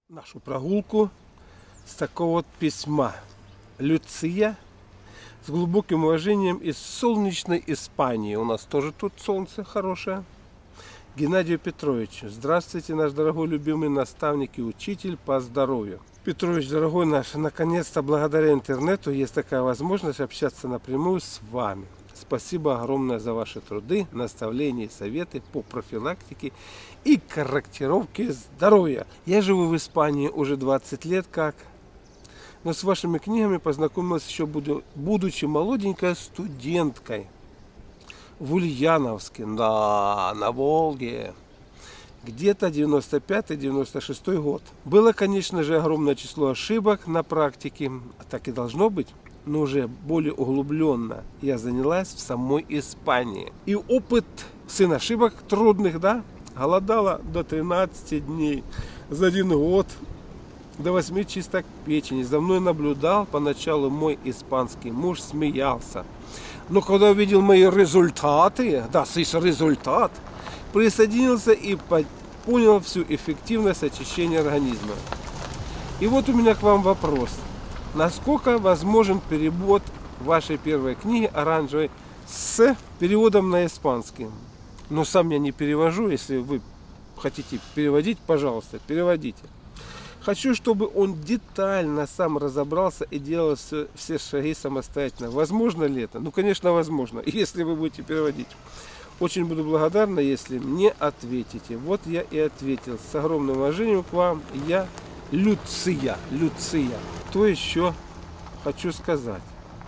нашу прогулку с такого вот письма. Люция, с глубоким уважением из солнечной Испании. У нас тоже тут солнце хорошее. Геннадию Петровичу. Здравствуйте, наш дорогой любимый наставник и учитель по здоровью. Петрович, дорогой наш, наконец-то благодаря интернету есть такая возможность общаться напрямую с вами. Спасибо огромное за ваши труды, наставления и советы по профилактике и корректировке здоровья. Я живу в Испании уже 20 лет как, но с вашими книгами познакомилась еще будучи молоденькой студенткой в Ульяновске, на Волге, где-то 95-96 год. Было, конечно же, огромное число ошибок на практике, а так и должно быть. Но уже более углубленно я занялась в самой Испании. И опыт сын ошибок трудных, да, голодала до 13 дней, за 1 год до 8 чисток печени. За мной наблюдал поначалу мой испанский муж, смеялся. Но когда увидел мои результаты, да, результат, присоединился и понял всю эффективность очищения организма. И вот у меня к вам вопрос. Насколько возможен перевод вашей первой книги «Оранжевой» с переводом на испанский? Но сам я не перевожу, если вы хотите переводить, пожалуйста, переводите. Хочу, чтобы он детально сам разобрался и делал все шаги самостоятельно. Возможно ли это? Ну, конечно, возможно, если вы будете переводить. Очень буду благодарна, если мне ответите. Вот я и ответил. С огромным уважением к вам. Я Люция. Что еще хочу сказать?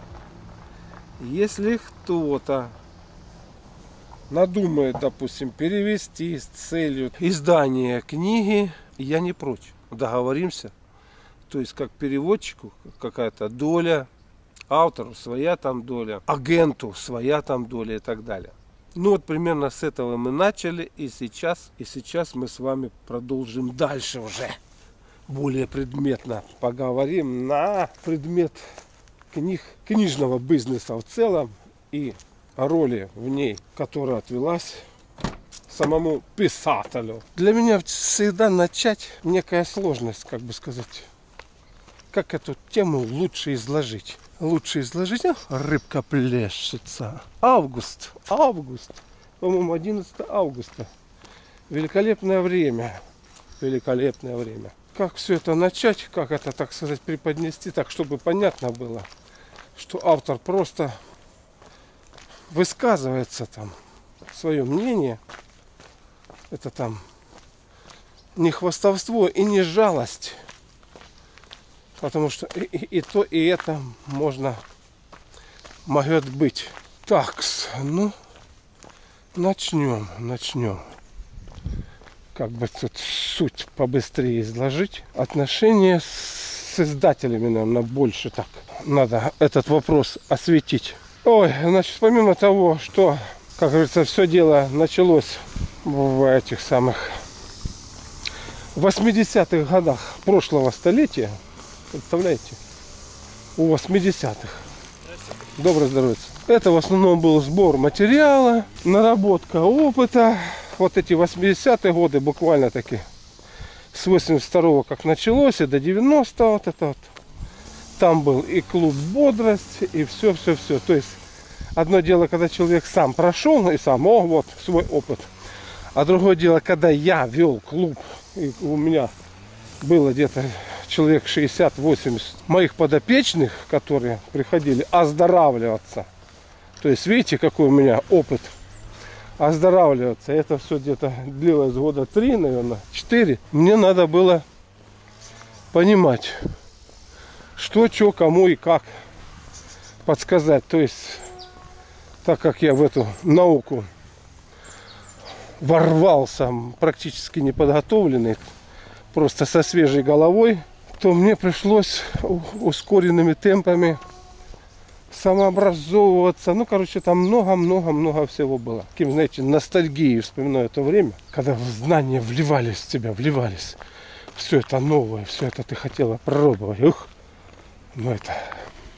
Если кто-то надумает, допустим, перевести с целью издания книги, я не прочь. Договоримся. То есть, как переводчику какая-то доля, автору своя там доля, агенту своя там доля и так далее. Ну вот примерно с этого мы начали, и сейчас мы с вами продолжим дальше уже. Более предметно поговорим на предмет книжного бизнеса в целом и роли в ней, которая отвелась самому писателю. Для меня всегда начать некая сложность, как бы сказать, как эту тему лучше изложить. Рыбка плещется. Август, по-моему, 11 августа. Великолепное время. Как все это начать, как это, так сказать, преподнести, так, чтобы понятно было, что автор просто высказывается там свое мнение. Это там не хвастовство и не жалость. Потому что и то, и это может быть. Так, ну, начнем. Как бы тут суть побыстрее изложить. Отношения с издателями, наверное, больше так. Надо этот вопрос осветить. Ой, значит, помимо того, что, как говорится, все дело началось в этих самых 80-х годах прошлого столетия. Представляете? У 80-х. Доброе здоровье. Это в основном был сбор материала, наработка опыта. Вот эти 80-е годы буквально таки с 82-го как началось и до 90-го вот это вот. Там был и клуб «Бодрость», и все. То есть одно дело, когда человек сам прошел и сам, вот свой опыт. А другое дело, когда я вел клуб, и у меня было где-то человек 60-80 моих подопечных, которые приходили оздоравливаться. То есть видите, какой у меня опыт. Оздоравливаться. Это все где-то длилось года 3, наверное, 4. Мне надо было понимать, что, кому и как подсказать. То есть, так как я в эту науку ворвался практически неподготовленный, просто со свежей головой, то мне пришлось ускоренными темпами самообразовываться. Ну, короче, там много всего было. Таким, знаете, ностальгией вспоминаю это время, когда знания вливались в тебя, Все это новое, все это ты хотела пробовать. Ну, это...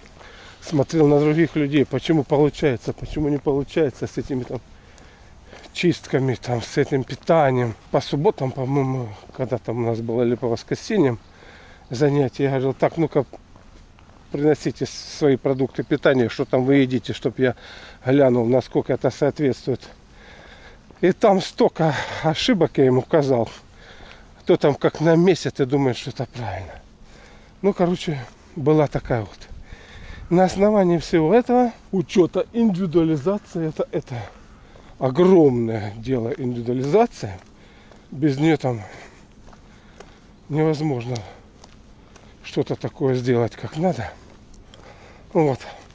Смотрел на других людей, почему получается, почему не получается с этими там чистками, там, с этим питанием. По субботам, по-моему, когда там у нас было, или по воскресеньям занятия, я говорил, так, ну-ка, приносите свои продукты питания, что там вы едите, чтобы я глянул, насколько это соответствует. И там столько ошибок я ему указал. То там как на месяц ты думаешь, что это правильно. Ну, короче, была такая вот. На основании всего этого, учета индивидуализации, это огромное дело индивидуализация. Без нее там невозможно что-то такое сделать, как надо. Вот.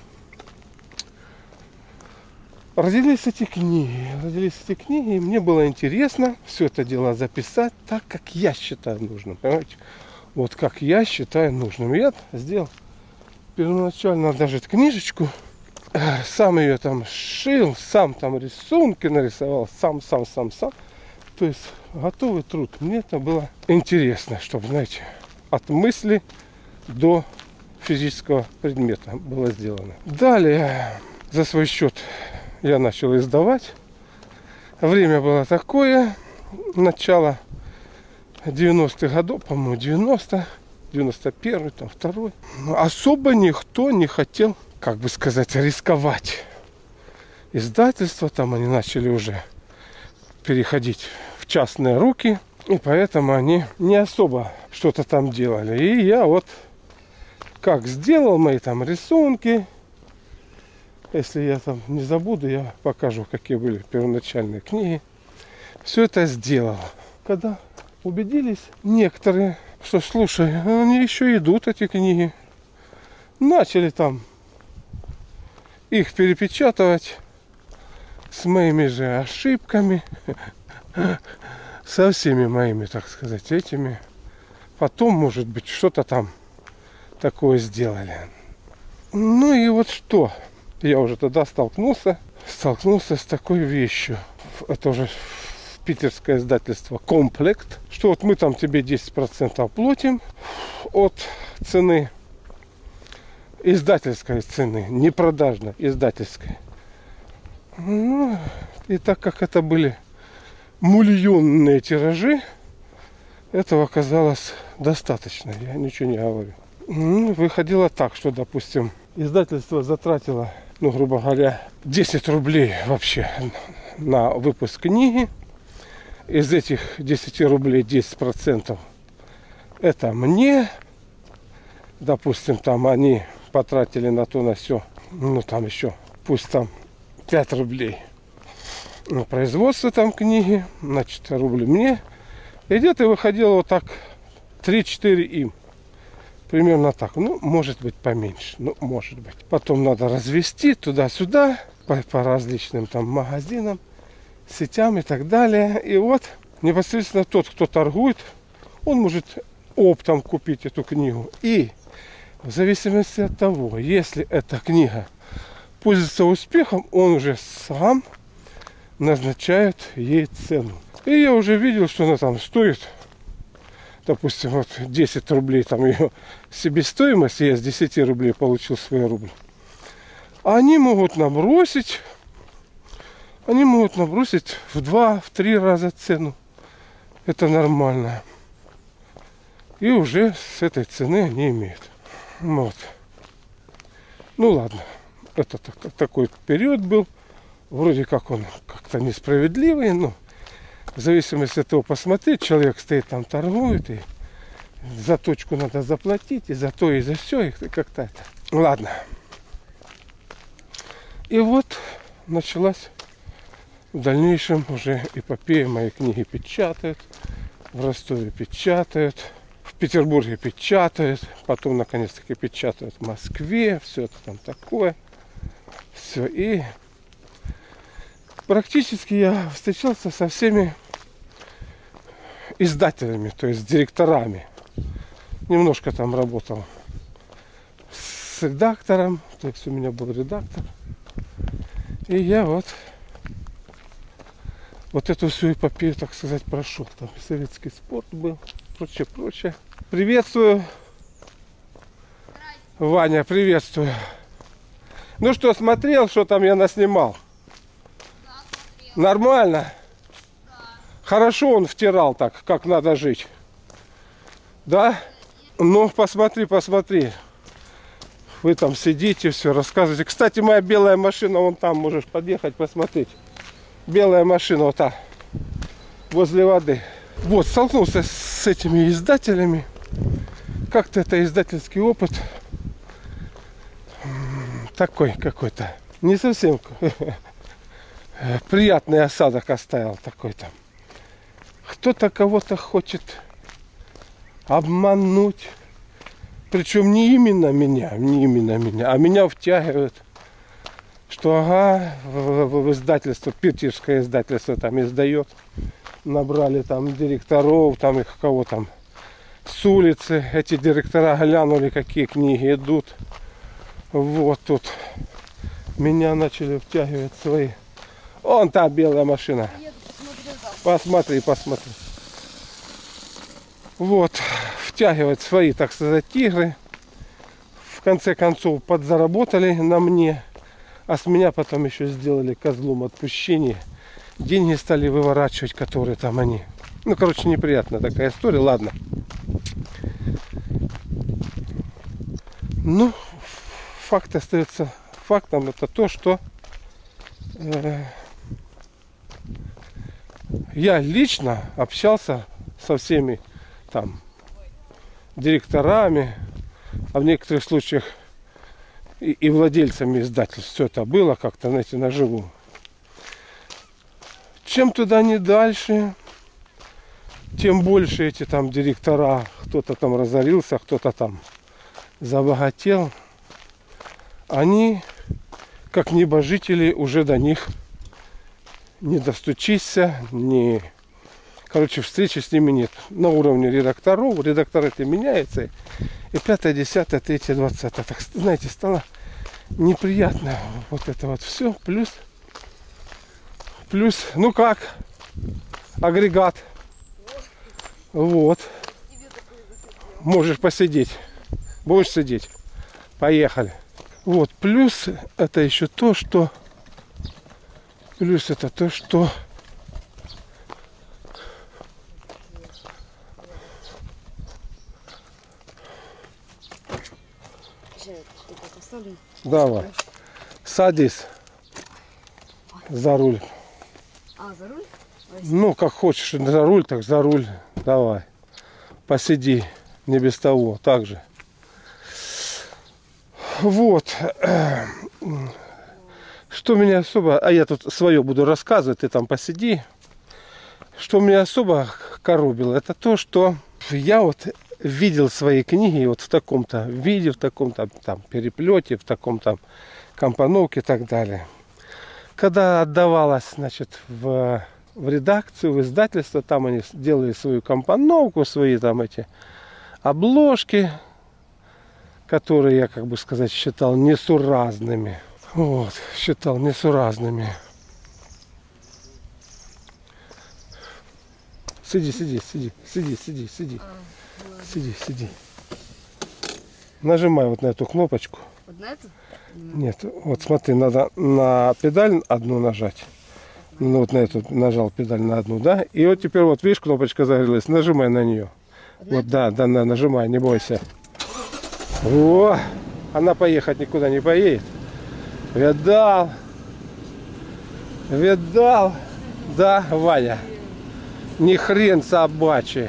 Родились эти книги, и мне было интересно все это дело записать так, как я считаю нужным, понимаете? Вот как я считаю нужным. Я сделал первоначально даже эту книжечку, сам ее там шил, сам там рисунки нарисовал, сам. То есть готовый труд. Мне это было интересно, чтобы, знаете, от мысли до физического предмета было сделано. Далее за свой счет я начал издавать. Время было такое, начало 90-х годов, по-моему, 90, 91-й, там, 2-й. Особо никто не хотел, как бы сказать, рисковать. Издательства там они начали уже переходить в частные руки, и поэтому они не особо что-то там делали. И я вот как сделал мои там рисунки. Если я там не забуду, я покажу, какие были первоначальные книги. Все это сделал. Когда убедились некоторые, что, слушай, они еще идут, эти книги. Начали там их перепечатывать с моими же ошибками. Со всеми моими, так сказать, этими. Потом, может быть, что-то там такое сделали. Ну и вот что. Я уже тогда столкнулся с такой вещью. Это уже питерское издательство «Комплект». Что вот мы там тебе 10% оплатим от цены, издательской цены, не продажной, издательской. Ну, и так как это были миллионные тиражи, этого оказалось достаточно. Я ничего не говорю. Ну, выходило так, что, допустим, издательство затратило, ну, грубо говоря, 10 рублей вообще на выпуск книги. Из этих 10 рублей 10% это мне. Допустим, там они потратили на то, на все. Ну, там еще, пусть там 5 рублей на производство там книги, значит, рубль мне. И где-то выходило вот так 3-4 им. Примерно так. Ну, может быть, поменьше. Ну, может быть. Потом надо развести туда-сюда, по различным там магазинам, сетям и так далее. И вот непосредственно тот, кто торгует, он может оптом купить эту книгу. И в зависимости от того, если эта книга пользуется успехом, он уже сам назначает ей цену. И я уже видел, что она там стоит, допустим, вот 10 рублей там ее себестоимость, я с 10 рублей получил свой рубль. Они могут набросить в 2-3 раза цену. Это нормально. И уже с этой цены они имеют. Вот. Ну ладно. Это такой период был. Вроде как он как-то несправедливый, но в зависимости от того посмотреть, человек стоит там, торгует, и за точку надо заплатить, и за то, и за все, и как-то это. Ладно. И вот началась в дальнейшем уже эпопея. Мои книги печатают, в Ростове печатают, в Петербурге печатают, потом наконец-таки печатают в Москве, все это там такое. Все, и практически я встречался со всеми издателями, то есть директорами. Немножко там работал с редактором, то есть у меня был редактор. И я вот эту всю эпопею, так сказать, прошел. Там советский спорт был, прочее. Приветствую. Ваня, приветствую. Ну что, смотрел, что там я наснимал? Да, смотрел. Нормально? Хорошо он втирал так, как надо жить. Да? Ну, посмотри, посмотри. Вы там сидите, все рассказываете. Кстати, моя белая машина, вон там можешь подъехать, посмотреть. Белая машина вот та, возле воды. Вот, столкнулся с этими издателями. Как-то это издательский опыт. Такой какой-то. Не совсем приятный осадок оставил такой-то. Кто-то кого-то хочет обмануть. Причем не именно меня, а меня втягивают. Что ага, в издательство, питерское издательство там издает. Набрали там директоров, там их кого там с улицы. Эти директора глянули, какие книги идут. Вот тут меня начали втягивать свои. Вон та белая машина. Посмотри, посмотри. Вот, втягивать свои, так сказать, тигры. В конце концов подзаработали на мне. А с меня потом еще сделали козлом отпущения. Деньги стали выворачивать, которые там они. Ну, короче, неприятная такая история. Ладно. Ну, факт остается фактом. Это то, что я лично общался со всеми там директорами, а в некоторых случаях и владельцами издательств. Все это было как-то, знаете, наживу. Чем туда не дальше, тем больше эти там директора, кто-то там разорился, кто-то там забогател. Они, как небожители, уже до них не достучишься, не... Короче, встречи с ними нет. На уровне редакторов. Редактор это меняется. И 5, 10, 3, 20. Так, знаете, стало неприятно. Вот это вот все. Плюс, ну как? Агрегат. Вот. Можешь посидеть. Будешь сидеть. Поехали. Вот. Плюс это еще то, что... Плюс это то, что... Давай. Садись за руль. А, за руль? Ну, как хочешь, за руль, так за руль. Давай. Посиди. Не без того. Так же. Вот. Что меня особо... А я тут свое буду рассказывать. Ты там посиди. Что меня особо коробило, это то, что я вот... видел свои книги вот в таком-то виде, в таком-то там переплете, в таком-то компоновке и так далее. Когда отдавалось, значит, в редакцию, в издательство, там они делали свою компоновку, свои там эти обложки, которые я, как бы сказать, считал несуразными. Вот, считал несуразными. Сиди. Сиди. Нажимай вот на эту кнопочку. Вот на эту? Нет, вот смотри, надо на педаль одну нажать. Ну вот на эту нажал педаль на одну, да? И вот теперь вот видишь, кнопочка загорелась, нажимай на нее. Вот, да, нажимай, не бойся. О, она поехать никуда не поедет. Видал? Да, Ваня? Ни хрен собачий.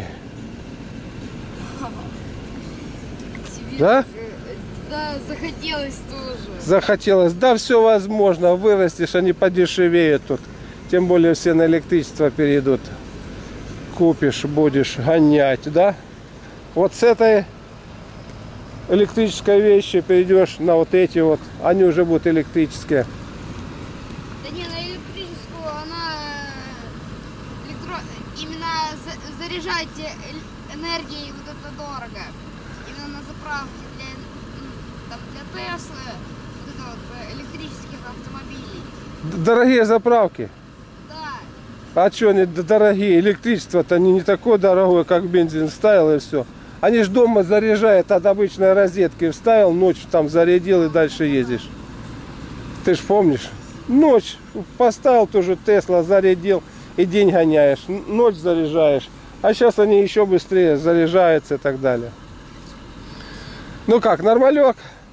Да? Да, захотелось тоже. Захотелось. Да, все возможно. Вырастешь, они подешевеют тут. Тем более все на электричество перейдут. Купишь, будешь гонять, да? Вот с этой электрической вещи перейдешь на вот эти вот. Они уже будут электрические. Да не, на электрическую она именно заряжать энергией вот это дорого. Именно на заправке для Теслы, вот это вот, электрических автомобилей. Дорогие заправки. Да. А что они дорогие? Электричество-то не такое дорогое, как бензин ставил и все. Они ж дома заряжают от обычной розетки. Вставил, ночью там зарядил и дальше ездишь. Ты ж помнишь? Ночь поставил тоже Тесла, зарядил и день гоняешь. Ночь заряжаешь. А сейчас они еще быстрее заряжаются и так далее. Ну как, нормалек?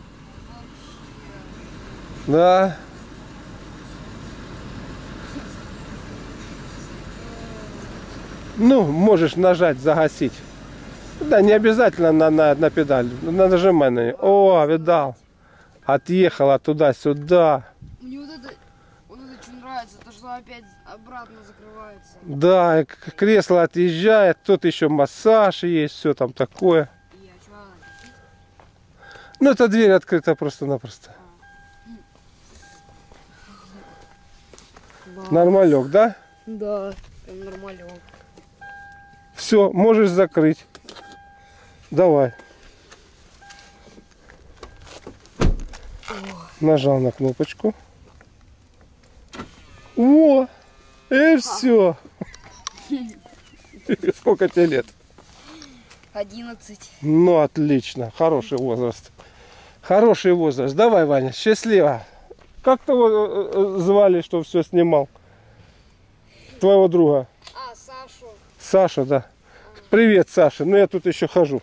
Да. Ну, можешь нажать, загасить. Да, не обязательно на педаль. Нажимай на нее. О, видал. Отъехала туда-сюда. Мне вот это очень нравится, то что опять обратно закрывается. Да, и кресло отъезжает, тут еще массаж есть, все там такое. Ну, эта дверь открыта просто-напросто. Нормалек, да? Да, прям нормалек. Все, можешь закрыть. Давай. Нажал на кнопочку. О! И все. Сколько тебе лет? 11. Ну, отлично. Хороший возраст. Хороший возраст. Давай, Ваня, счастливо. Как того звали, что все снимал? Твоего друга? А, Сашу. Саша, да. Привет, Саша. Ну, я тут еще хожу.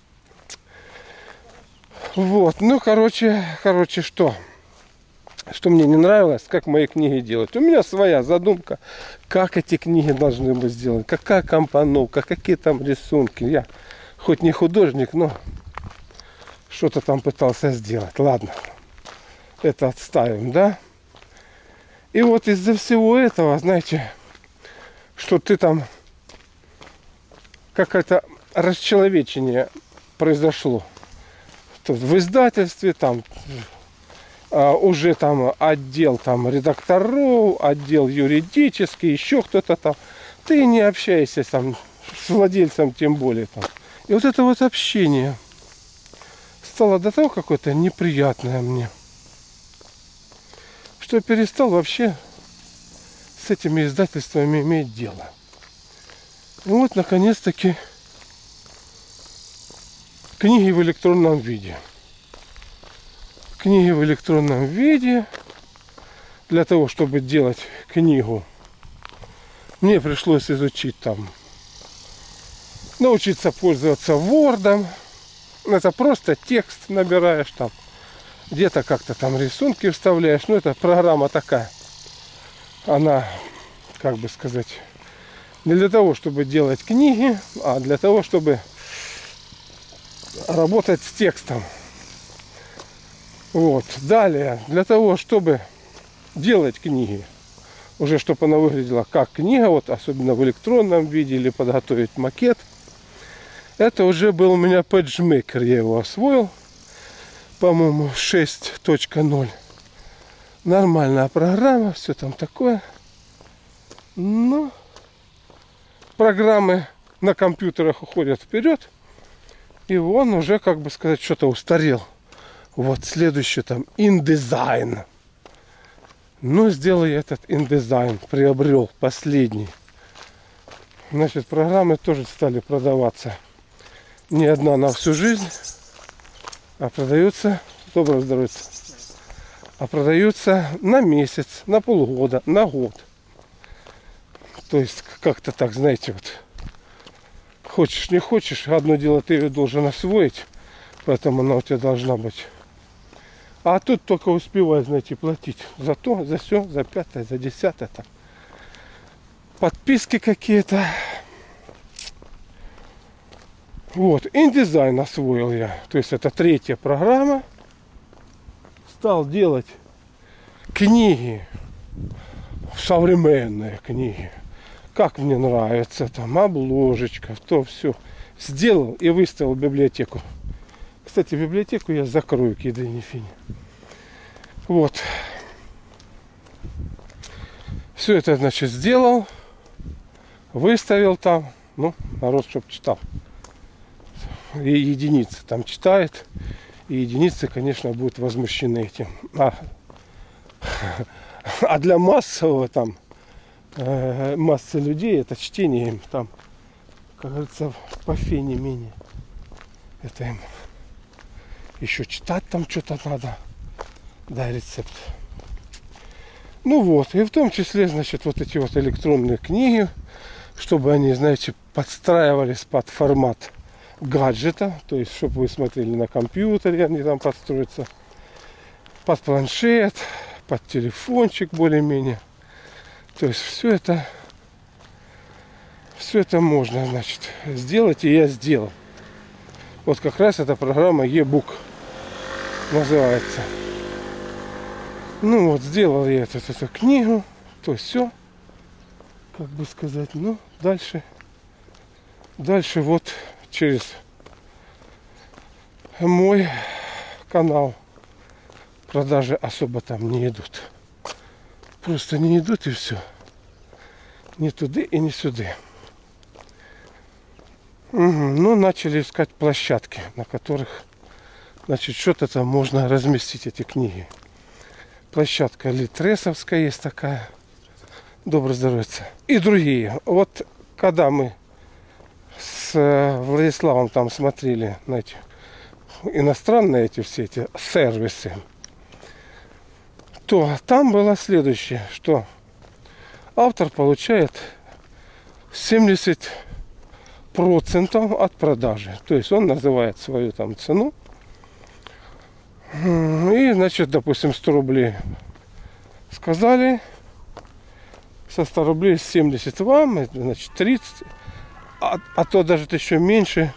Вот. Ну, короче, что? Что мне не нравилось, как мои книги делать. У меня своя задумка, как эти книги должны быть сделаны. Какая компоновка, какие там рисунки. Я хоть не художник, но что-то там пытался сделать. Ладно, это отставим, да? И вот из-за всего этого, знаете, что ты там, какое-то расчеловечение произошло. Тут в издательстве там уже там отдел там редакторов, отдел юридический, еще кто-то там. Ты не общаешься там с владельцем, тем более там. И вот это вот общение стало до того какое-то неприятное мне, что я перестал вообще с этими издательствами иметь дело. И вот наконец-таки книги в электронном виде. Книги в электронном виде. Для того, чтобы делать книгу, мне пришлось изучить там, научиться пользоваться Word. Это просто текст набираешь там, где-то как-то там рисунки вставляешь. Ну, это программа такая. Она, как бы сказать, не для того, чтобы делать книги, а для того, чтобы работать с текстом. Вот. Далее, для того, чтобы делать книги, уже чтобы она выглядела как книга, вот особенно в электронном виде, или подготовить макет, это уже был у меня PageMaker, я его освоил, по-моему, 6.0. Нормальная программа, все там такое. Но программы на компьютерах уходят вперед, и он уже, как бы сказать, что-то устарел. Вот следующий там InDesign. Ну, сделал я этот InDesign, приобрел последний. Значит, программы тоже стали продаваться. Не одна на всю жизнь, а продаются, доброго здоровья, а продаются на месяц, на полгода, на год. То есть как-то так, знаете, вот хочешь не хочешь, одно дело ты ее должен освоить, поэтому она у тебя должна быть. А тут только успевай, знаете, платить за то, за все, за пятое, за десятое. Там. Подписки какие-то. Вот, InDesign освоил я. То есть это третья программа. Стал делать книги, современные книги. Как мне нравится, там обложечка, то все. Сделал и выставил в библиотеку. Кстати, библиотеку я закрою к ядрине фини. Вот. Все это, значит, сделал. Выставил там. Ну, народ, чтоб читал. И единицы там читает. И единицы, конечно, будут возмущены этим. А для массового там, массы людей, это чтение им там, как говорится, по фене менее. Это им еще читать там что-то надо. Да, рецепт. Ну вот, и в том числе, значит, вот эти вот электронные книги, чтобы они, знаете, подстраивались под формат гаджета, то есть, чтобы вы смотрели на компьютере, они там подстроятся, под планшет, под телефончик более-менее. То есть все это можно, значит, сделать, и я сделал. Вот как раз эта программа e-book называется. Ну вот, сделал я эту книгу, то все, как бы сказать, ну, дальше вот через мой канал продажи особо там не идут. Просто не идут и все. Ни туды и ни сюда. Ну, начали искать площадки, на которых, значит, что-то там можно разместить, эти книги. Площадка Литресовская есть такая. Доброе здоровье. И другие. Вот когда мы с Владиславом там смотрели на эти иностранные все эти сервисы, то там было следующее, что автор получает 70% от продажи. То есть он называет свою там цену. И, значит, допустим, 100 рублей сказали. Со 100 рублей 70 вам, значит, 30. А то даже еще меньше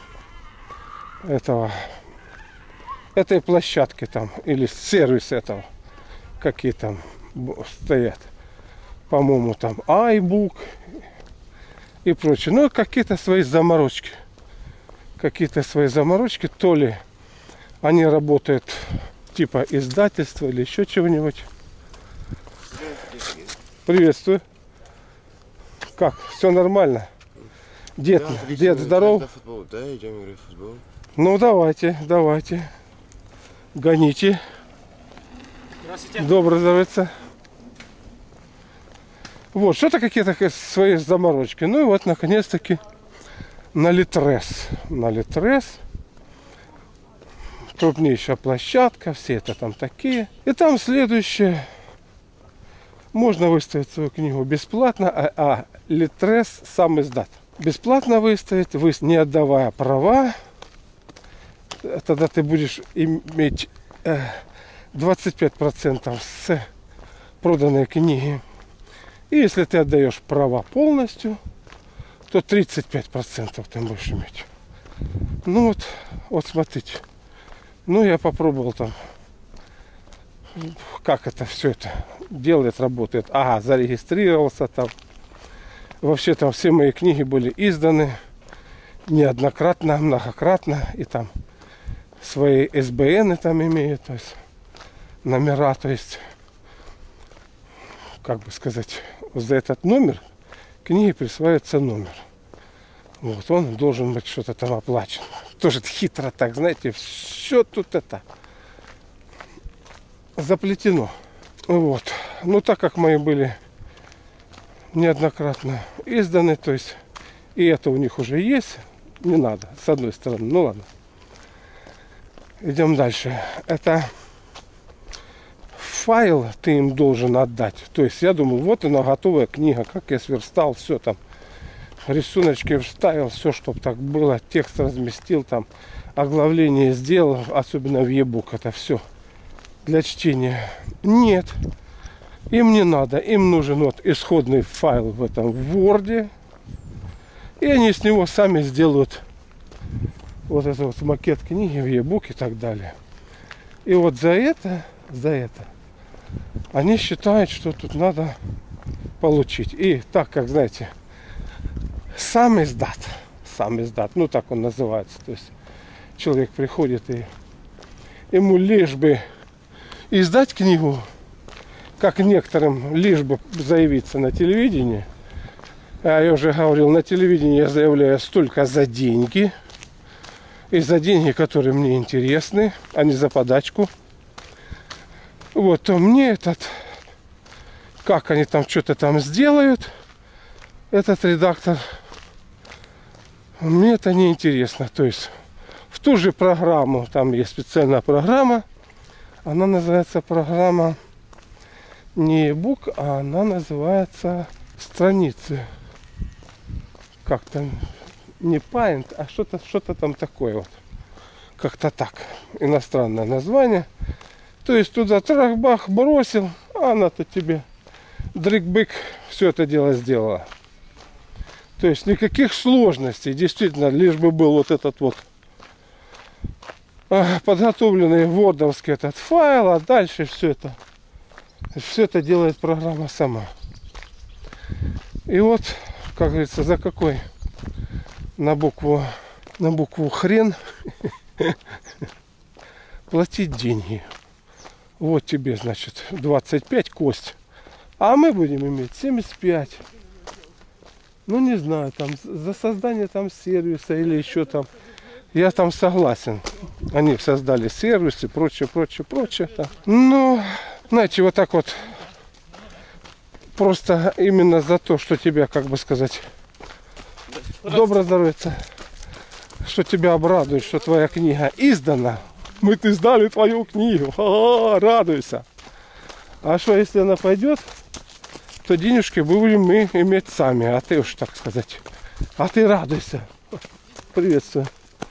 этой площадки там. Или сервис этого. Какие там стоят. По-моему, там iBook и прочее. Ну, какие-то свои заморочки. То ли они работают типа издательства или еще чего-нибудь. Приветствую. Как? Все нормально? Дед, Да, дед здоров? Да, идем играть в футбол. Ну, давайте. Гоните. Здравствуйте. Доброе здоровье. Вот, что-то какие-то свои заморочки. Ну и вот, наконец-таки, на Литрес. Крупнейшая площадка, все это там такие. И там следующее. Можно выставить свою книгу бесплатно, а Литрес сам издат. Бесплатно выставить, не отдавая права. Тогда ты будешь иметь 25% с проданной книги. И если ты отдаешь права полностью, то 35% ты будешь иметь. Ну вот смотрите. Ну, я попробовал там, как это все это делает, работает. Ага, зарегистрировался там. Вообще там все мои книги были изданы неоднократно, многократно. И там свои СБНы там имеют, то есть номера, то есть, как бы сказать, за этот номер книги присваивается номер. Вот, он должен быть что-то там оплачено. Тоже хитро так, знаете, все тут это заплетено. Вот. Ну, так как мои были неоднократно изданы, то есть, и это у них уже есть, не надо, с одной стороны, ну ладно. Идем дальше. Это файл ты им должен отдать. То есть, я думаю, вот она готовая книга, как я сверстал, все там. Рисуночки вставил, все, чтобы так было, текст разместил, там оглавление сделал, особенно в e-book, это все для чтения. Нет, им не надо, им нужен вот исходный файл в этом Word, и они с него сами сделают вот этот вот макет книги в e-book и так далее. И вот за это они считают, что тут надо получить. И так как, знаете, сам издат, ну так он называется, то есть человек приходит и ему лишь бы издать книгу, как некоторым лишь бы заявиться на телевидении. А я уже говорил, на телевидении я заявляю столько за деньги, и за деньги, которые мне интересны, а не за подачку. Вот, то мне как они там что-то там сделают, этот редактор, мне это не интересно. То есть в ту же программу, там есть специальная программа, она называется программа не e-book, а она называется страницы. Как там, не Paint, а что-то там такое вот. Как-то так. Иностранное название. То есть туда трах-бах бросил, а она-то тебе дрик-бык все это дело сделала. То есть никаких сложностей. Действительно, лишь бы был вот этот вот подготовленный вордовский этот файл, а дальше все это делает программа сама. И вот, как говорится, за какой на букву хрен платить деньги. Вот тебе, значит, 25 кость. А мы будем иметь 75. Ну, не знаю, там за создание там сервиса или еще там. Я там согласен. Они создали сервисы, прочее. Там. Но, знаете, вот так вот просто именно за то, что тебя, как бы сказать, доброе здоровье, что тебя обрадует, что твоя книга издана. Мы издали твою книгу. Радуйся. А что, если она пойдет, то денежки будем мы иметь сами. А ты уж, так сказать. А ты радуйся. Приветствую.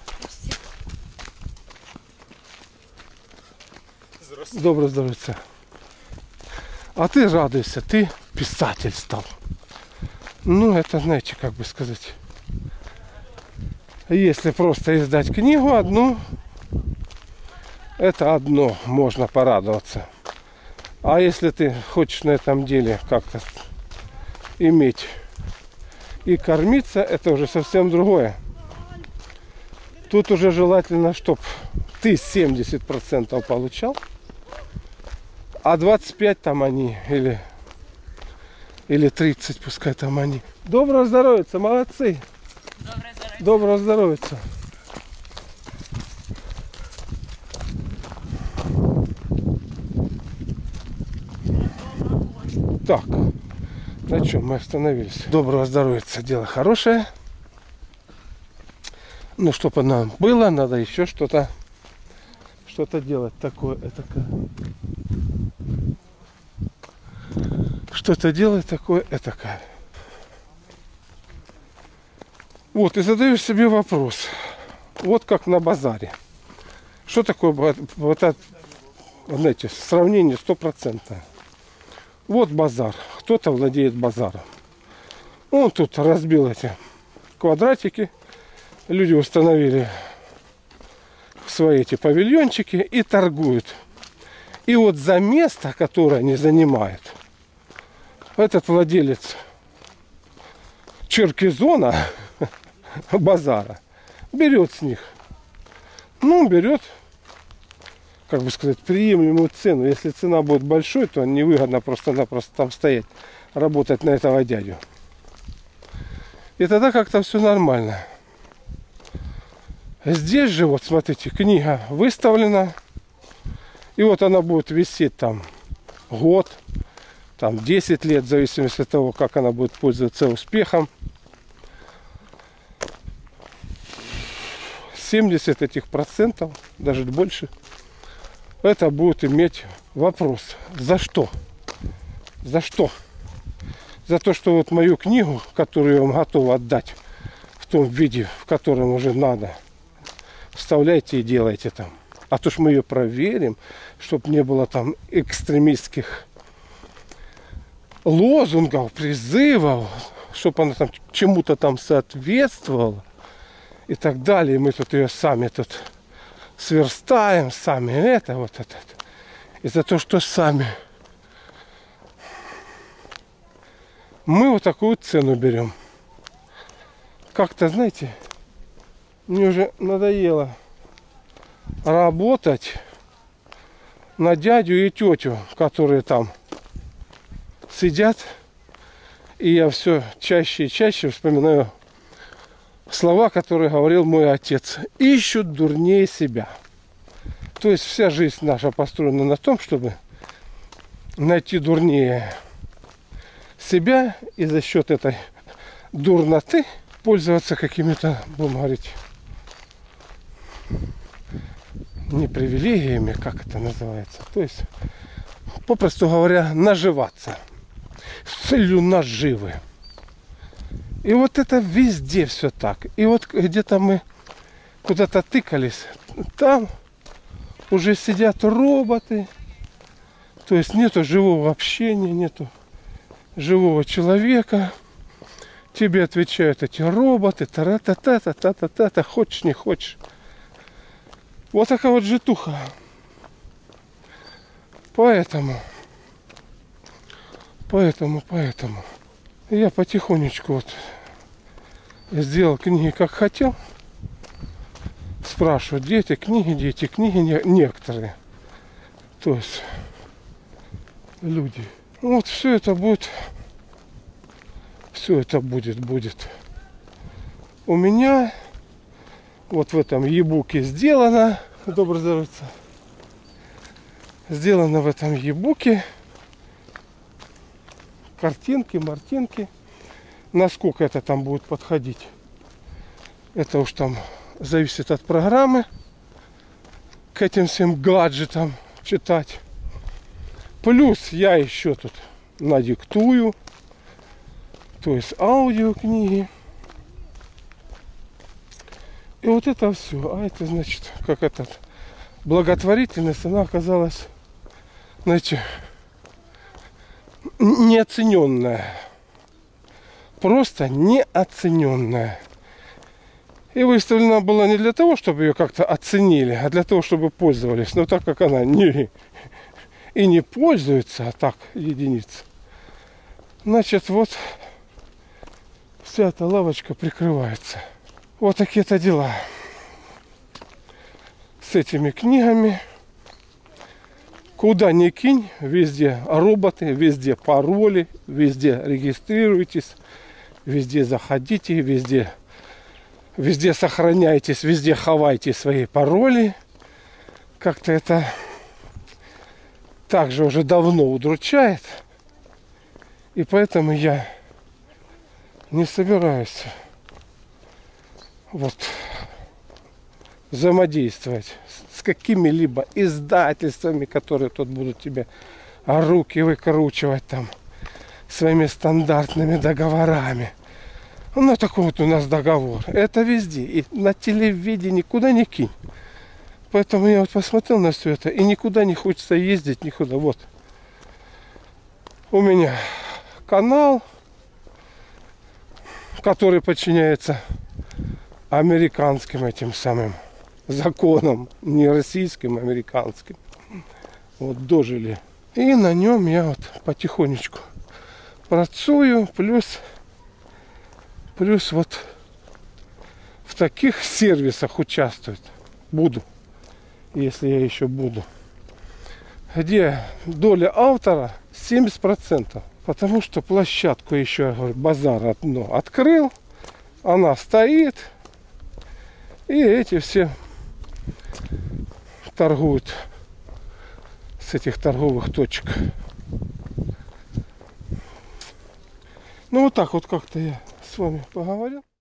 Доброе здоровье. А ты радуйся, ты писатель стал. Ну, это, знаете, как бы сказать. Если просто издать книгу одну, это одно, можно порадоваться. А если ты хочешь на этом деле как-то иметь и кормиться, это уже совсем другое. Тут уже желательно, чтобы ты 70% получал, а 25 там они, или 30, пускай там они. Доброго здоровья, молодцы. Доброго здоровья. Так, на чем мы остановились? Доброго здоровья, дело хорошее. Ну, чтобы нам было, надо еще что-то делать такое. Что-то делать такое, этакое. Вот, и задаешь себе вопрос. Вот как на базаре. Что такое вот это, знаете, сравнение 100%. Вот базар. Кто-то владеет базаром. Он тут разбил эти квадратики. Люди установили свои эти павильончики и торгуют. И вот за место, которое они занимают, этот владелец Черкизона, базара, берет с них. Ну, берет, как бы сказать, приемлемую цену. Если цена будет большой, то невыгодно просто-напросто там стоять, работать на этого дядю. И тогда как-то все нормально. Здесь же, вот смотрите, книга выставлена. И вот она будет висеть там год, там 10 лет, в зависимости от того, как она будет пользоваться успехом. 70 этих процентов, даже больше, это будет иметь вопрос. За что? За что? За то, что вот мою книгу, которую я вам готов отдать в том виде, в котором уже надо, вставляйте и делайте там. А то ж мы ее проверим, чтобы не было там экстремистских лозунгов, призывов, чтобы она там чему-то там соответствовала и так далее. Мы тут ее сами тут сверстаем, сами это, вот это. И за то, что сами мы вот такую цену берем. Как-то, знаете, мне уже надоело работать на дядю и тетю, которые там сидят. И я все чаще и чаще вспоминаю слова, которые говорил мой отец. Ищут дурнее себя. То есть вся жизнь наша построена на том, чтобы найти дурнее себя и за счет этой дурноты пользоваться какими-то, будем говорить, не привилегиями, как это называется, то есть попросту говоря, наживаться с целью наживы. И вот это везде все так. И вот где-то мы куда-то тыкались, там уже сидят роботы. То есть нету живого общения, нету живого человека. Тебе отвечают эти роботы, та-та-та-та-та-та-та, хочешь не хочешь. Вот такая вот житуха. Поэтому я потихонечку вот сделал книги как хотел. Спрашивают, дети, книги некоторые. То есть люди. Вот все это будет. Все это будет. У меня вот в этом e-буке сделано. Доброе здоровье. Сделано в этом e-буке. Картинки. Насколько это там будет подходить, это уж там зависит от программы. К этим всем гаджетам читать. Плюс я еще тут надиктую. То есть аудиокниги. И вот это все. А это значит, как этот благотворительность, она оказалась, знаете, неоцененная. Просто неоцененная. И выставлена была не для того, чтобы ее как-то оценили, а для того, чтобы пользовались. Но так как она не пользуется, а так единица, значит, вот вся эта лавочка прикрывается. Вот такие-то дела с этими книгами. Куда ни кинь, везде роботы, везде пароли, везде регистрируйтесь, везде заходите, везде сохраняйтесь, везде хавайте свои пароли. Как-то это также уже давно удручает. И поэтому я не собираюсь вот взаимодействовать с какими-либо издательствами, которые тут будут тебе руки выкручивать там своими стандартными договорами. Ну, такой вот у нас договор. Это везде. И на телевидении, куда ни кинь. Поэтому я вот посмотрел на все это, и никуда не хочется ездить, никуда. Вот. У меня канал, который подчиняется американским этим самым законам, не российским, а американским. Вот дожили. И на нем я вот потихонечку працую, плюс вот в таких сервисах участвовать буду, если я еще буду, где доля автора 70%. Потому что площадку еще, я говорю, базар одно открыл, она стоит, и эти все торгуют с этих торговых точек. Ну вот так вот как-то я с вами поговорил.